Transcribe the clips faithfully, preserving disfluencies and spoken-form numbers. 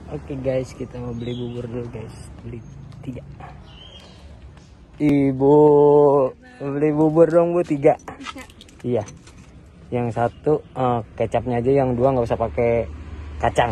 Oke guys, kita mau beli bubur dulu guys. Beli tiga. Ibu, beli bubur dong bu, tiga. Iya. Yang satu uh, kecapnya aja, yang dua nggak usah pakai kacang.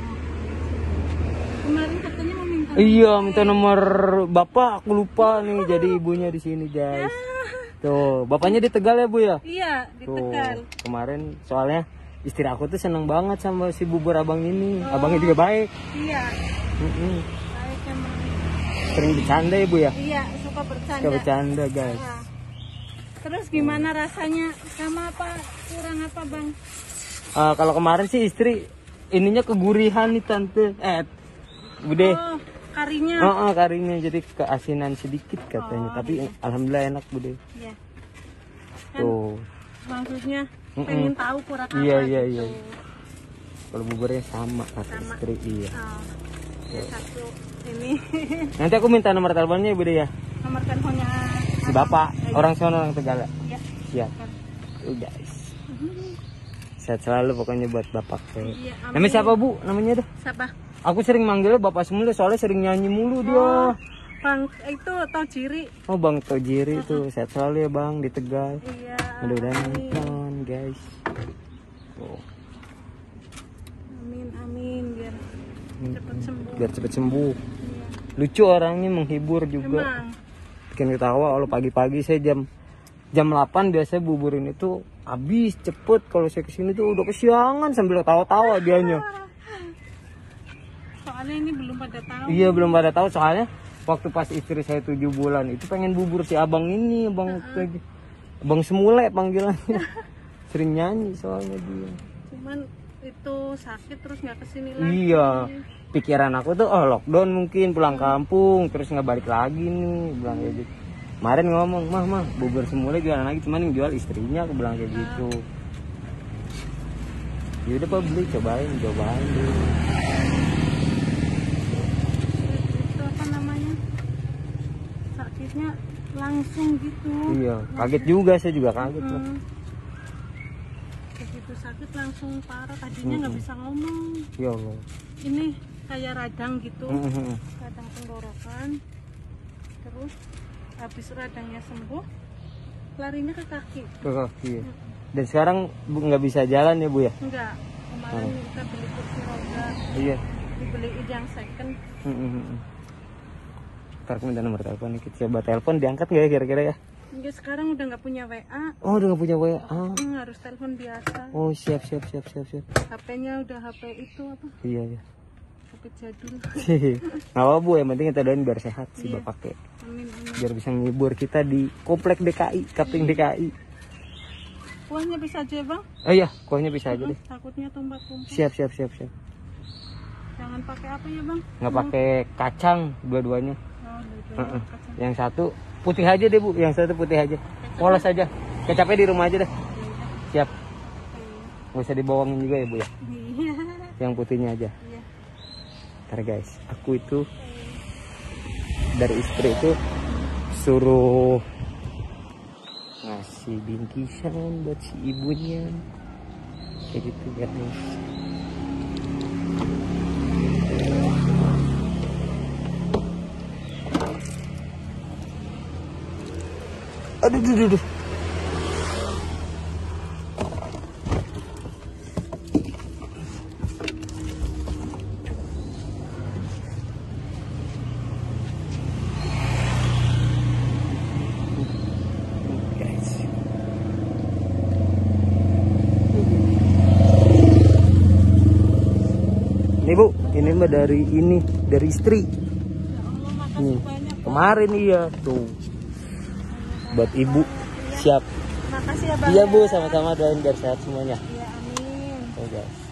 Kemarin katanya mau minta. Iya, minta nomor bapak, aku lupa nih. Jadi ibunya di sini guys. Tuh, bapaknya di Tegal ya bu ya? Iya, di Tuh, Tegal. kemarin soalnya istri aku tuh seneng banget sama si bubur abang ini. Oh. Abangnya juga baik. Iya. Mm-mm. Baik emang. Sering bercanda ya bu ya? Iya, suka bercanda. Suka bercanda guys. Nah. Terus gimana rasanya? Sama apa? Kurang apa bang? Uh, kalau kemarin sih istri ininya kegurihan nih tante. Eh, bude. Oh, karinya. Oh, oh, karinya jadi keasinan sedikit katanya. Oh, tapi iya. Alhamdulillah enak bude. Iya. Kan, tuh. Maksudnya Mm-mm. pengen tahu kurang apa. Iya iya gitu. iya. Kalau buburnya sama kata Sama. istri iya. Oh, ya satu ini. Nanti aku minta nomor teleponnya ya bude ya. Nomor teleponnya Si bapak, Ayo. orang sono orang Tegal. Iya. Siap. Tuh guys. Sehat selalu pokoknya buat bapak. Iya, namanya siapa bu? Namanya dah. Siapa? Aku sering manggilnya bapak semula soalnya sering nyanyi mulu dia. Oh, bang itu Tojiri. Oh bang Tojiri tuh. Sehat selalu ya bang di Tegal. Iya. Mudah-mudahan nonton guys. Oh. Amin amin biar cepat sembuh. Biar cepet sembuh. Iya. Lucu orangnya, menghibur juga. Emang. Bikin ketawa. Kalau pagi-pagi saya jam jam delapan biasanya buburin itu habis cepet. Kalau saya kesini tuh udah kesiangan sambil tawa-tawa dianya. Soalnya ini belum pada tahu. Iya belum pada tahu soalnya waktu pas istri saya tujuh bulan itu pengen bubur si abang ini, abang uh-uh. abang semule panggilannya. Sering nyanyi soalnya dia. Cuman itu sakit terus nggak kesini lagi. Iya. Pikiran aku tuh oh lockdown mungkin pulang kampung terus nggak balik lagi nih, bilang kayak gitu. Kemarin ngomong, mah mah bubur semula jualan lagi, cuman yang jual istrinya, aku bilang kayak gitu. Ya udah pak beli, cobain, cobain dulu. Itu apa namanya? Sakitnya langsung gitu. Iya, kaget juga, saya juga kaget lah. Hmm. Begitu sakit langsung parah, tadinya nggak hmm. bisa ngomong. Ya Allah. Ini kayak radang gitu, hmm. radang tenggorokan. Terus habis radangnya sembuh, larinya ke kaki. Ke kaki. Ya. Hmm. Dan sekarang nggak bisa jalan ya bu ya? Enggak. Kemarin hmm. kita beli kursi roda. Iya. Dibeliin yang second. Hmm. Ntar aku minta nomor telepon nih, coba telepon diangkat nggak ya kira-kira ya? Enggak, sekarang udah nggak punya W A. Oh udah nggak punya W A. Hmm, harus telepon biasa. Oh siap siap siap siap siap. H P-nya udah H P itu apa? Iya ya. H P jadul. Nggak apa bu, yang penting kita doain biar sehat sih iya. bapaknya. Amin, amin. Biar bisa ngibur kita di komplek D K I, Kapling D K I. Kuahnya bisa aja bang? Oh iya, kuahnya bisa aja deh. Takutnya tumpah-tumpah. Siap siap siap siap. Jangan pakai apa ya bang? Nggak pakai kacang dua-duanya. Oh, uh-uh. Yang satu putih aja deh bu, yang satu putih aja. Polos aja. Kecapnya di rumah aja deh. Siap. Nggak usah dibawangin juga ya bu ya. Iya. Yang putihnya aja. Iya. Ntar guys, aku itu dari istri itu suruh ngasih bingkisan buat si ibunya kayak gitu guys. Aduh, aduh, aduh, aduh. Nih bu, ini mah dari ini, dari istri. Ya Allah, makasih Nih, banyak. kemarin iya tuh. Buat ibu, siap. Makasih ya bang. Iya bu, sama-sama doain biar sehat semuanya. Iya amin. Oke guys.